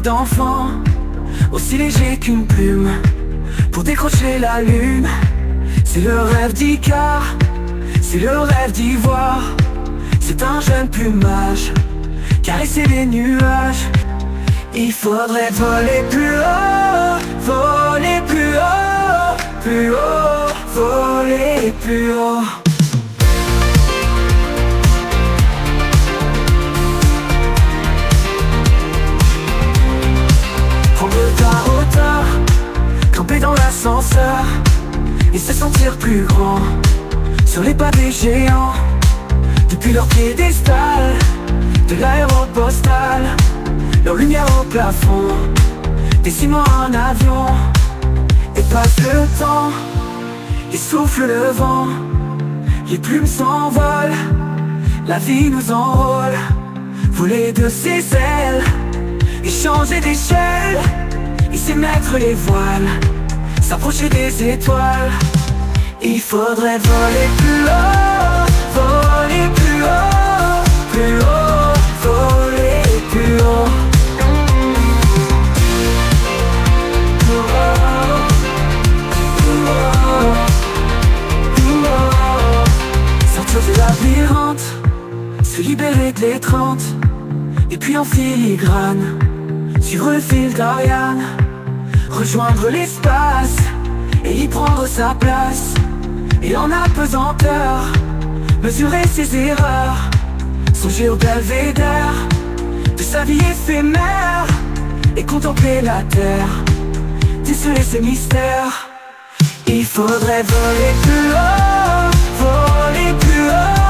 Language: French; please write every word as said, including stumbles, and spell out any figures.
rêve d'enfant, aussi léger qu'une plume, pour décrocher la lune. C'est le rêve d'Icare, c'est le rêve d'ivoire. C'est un jeune plumage, caresser les nuages. Il faudrait voler plus haut, voler plus haut, plus haut, voler plus haut. Prendre ta hauteur, camper dans l'ascenseur et se sentir plus grand sur les pavés géants. Depuis leur piédestal de l'aéropostale, leur lumière au plafond, dessinant un avion. Et passe le temps, et souffle le vent, les plumes s'envolent, la vie nous enrôle. Voler de ses ailes, et changer d'échelle, et s'émettre les voiles, s'approcher des étoiles. Il faudrait voler plus haut, voler plus haut, plus haut, voler plus haut. Plus haut, plus haut, plus haut. Sortir du labyrinthe, se libérer de l'étreinte, et puis en filigrane suivre le fil d'Ariane, rejoindre l'espace et y prendre sa place. Et en apesanteur, mesurer ses erreurs, songer au belvédère de sa vie éphémère, et contempler la terre, déceler ses mystères. Il faudrait voler plus haut, voler plus haut.